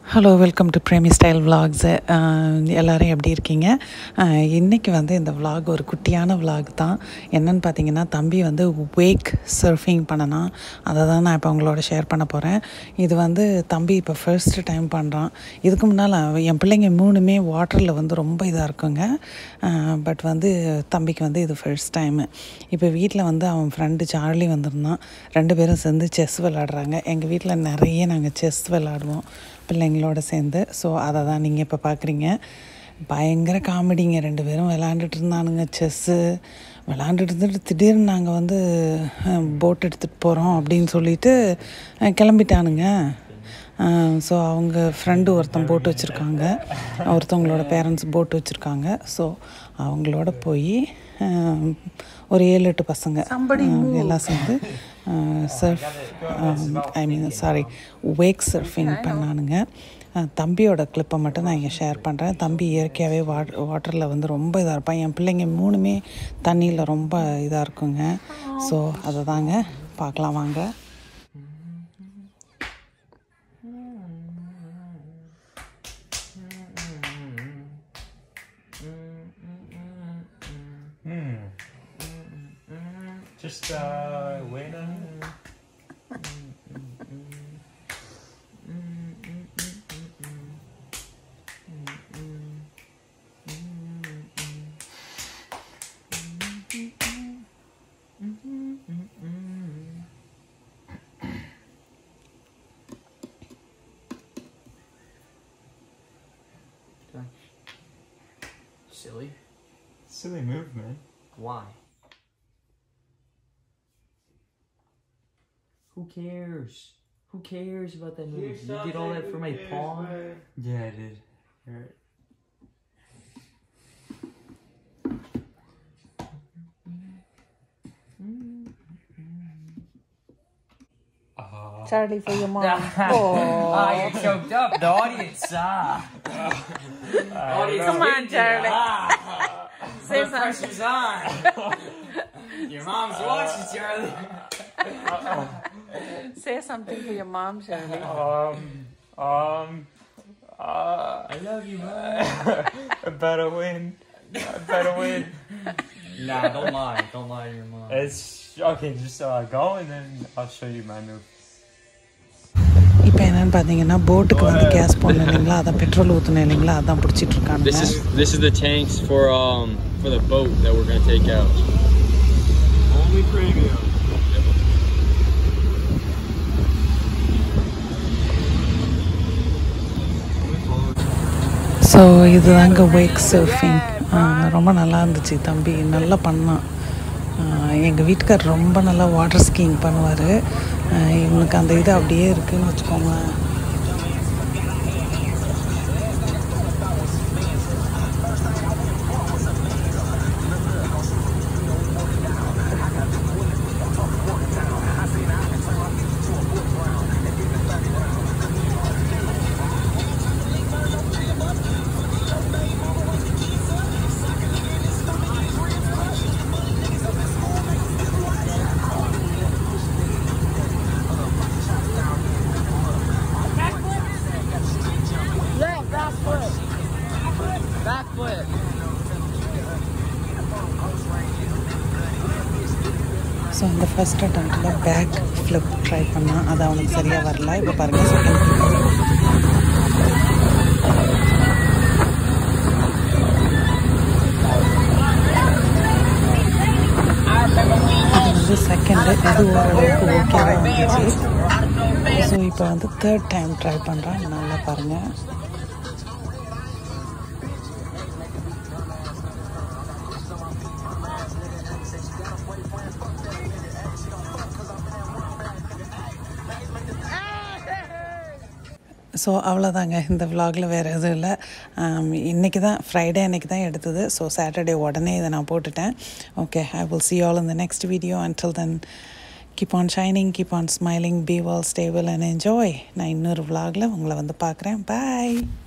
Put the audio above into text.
Hello, welcome to Premi style vlogs. எல்லோரும் எப்படி இருக்கீங்க? இன்றைக்கி இந்த விலாக் ஒரு குட்டியான விலாக் தான். என்னென்னு பார்த்தீங்கன்னா, தம்பி வேக் சர்ஃபிங் பண்ணனான். அதை தான் நான் இப்போ உங்களோட ஷேர் பண்ண போகிறேன். இது தம்பி இப்போ ஃபர்ஸ்ட் டைம் பண்ணுறான். இதுக்கு முன்னால் என் பிள்ளைங்க மூணுமே வாட்டரில் ரொம்ப இதாக இருக்குங்க. பட் தம்பிக்கு இது ஃபர்ஸ்ட் டைமு. இப்போ வீட்டில் அவன் ஃப்ரெண்டு சார்லி வந்திருந்தான். 2 பேரும் சேர்ந்து செஸ் விளாடுறாங்க. எங்கள் வீட்டில் நிறைய நாங்கள் செஸ் விளாடுவோம் பிள்ளைங்களோட சேர்ந்து. ஸோ அதை தான் நீங்கள் இப்போ பார்க்குறீங்க. பயங்கர காமெடிங்க. 2 பேரும் விளாண்டுட்டு இருந்தானுங்க செஸ்ஸு. விளாண்டுட்டு இருந்துட்டு திடீர்னு நாங்கள் போட் எடுத்துகிட்டு போகிறோம் அப்படின்னு சொல்லிட்டு கிளம்பிட்டானுங்க. ஸோ அவங்க ஃப்ரெண்டு ஒருத்தன் போட்டு வச்சுருக்காங்க, ஒருத்தவங்களோட பேரண்ட்ஸ் போட்டு வச்சுருக்காங்க. ஸோ அவங்களோட போய் ஒரு 7-8 பசங்க எல்லாம் சேர்ந்து வேக் சர்ஃபிங் பண்ணானுங்க. தம்பியோட கிளிப்பை மட்டும் நான் இங்கே ஷேர் பண்ணுறேன். தம்பி இயற்கையாகவே வாட்டரில் ரொம்ப இதாக இருப்பான். என் பிள்ளைங்க மூணுமே தண்ணியில் ரொம்ப இதாக இருக்குங்க. ஸோ அதை தாங்க பார்க்கலாம் வாங்க. Just wait on Silly move, man. Why? Who cares? Who cares about that move? You did all that for my pawn? Yeah, I did. Alright. Charlie, for your mom. Oh, you're choked up. The audience. Come on, Charlie. Say The pressure's on. Your mom's watching, Charlie. Say something for your mom, Charlie. I love you, Mom. I better win. Nah, don't lie. Don't lie to your mom. It's okay. Just go and then I'll show you my move. இப்போ என்னன்னு பார்த்தீங்கன்னா, போட்டுக்கு case போடணும் இல்லைங்களா, அதான் petrol ஊற்றணும் இல்லைங்களா, அதான் பிடிச்சிட்டு இருக்காங்க. This is the tanks for the boat that we're gonna take out. Only premium. So இதுதாங்க வேக் சர்ஃபிங். ரொம்ப நல்லா இருந்துச்சு. தம்பி நல்லா பண்ணான். எங்கள் வீட்டுக்கார் ரொம்ப நல்லா வாட்டர் ஸ்கீயிங் பண்ணுவார். இவனுக்கு அந்த இது அப்படியே இருக்குதுன்னு வச்சுக்கோங்க. ஸோ இந்த ஃபர்ஸ்ட் அட்டம்ப்டில் பேக் ஃப்ளிப் ட்ரை பண்ணால் அது அவனுக்கு சரியாக வரல. இப்போ பாருங்கள், செகண்ட் இது செகண்டு. இது ஓரளவுக்கு ஓகேவாக வந்துச்சு. ஸோ இப்போ 3rd டைம் ட்ரை பண்ணுறான். நல்லா பாருங்கள். ஸோ அவ்வளோதாங்க. இந்த விலாகில் வேறு எதுவும் இல்லை. இன்றைக்கி தான் ஃப்ரைடே அன்றைக்கி தான் எடுத்தது. ஸோ சாட்டர்டே உடனே இதை நான் போட்டுட்டேன். Okay, I will see you all in the next video. Until then, keep on shining, keep on smiling, be well, stay well and enjoy. நான் இன்னொரு விலாகில் உங்களை பார்க்குறேன். Bye.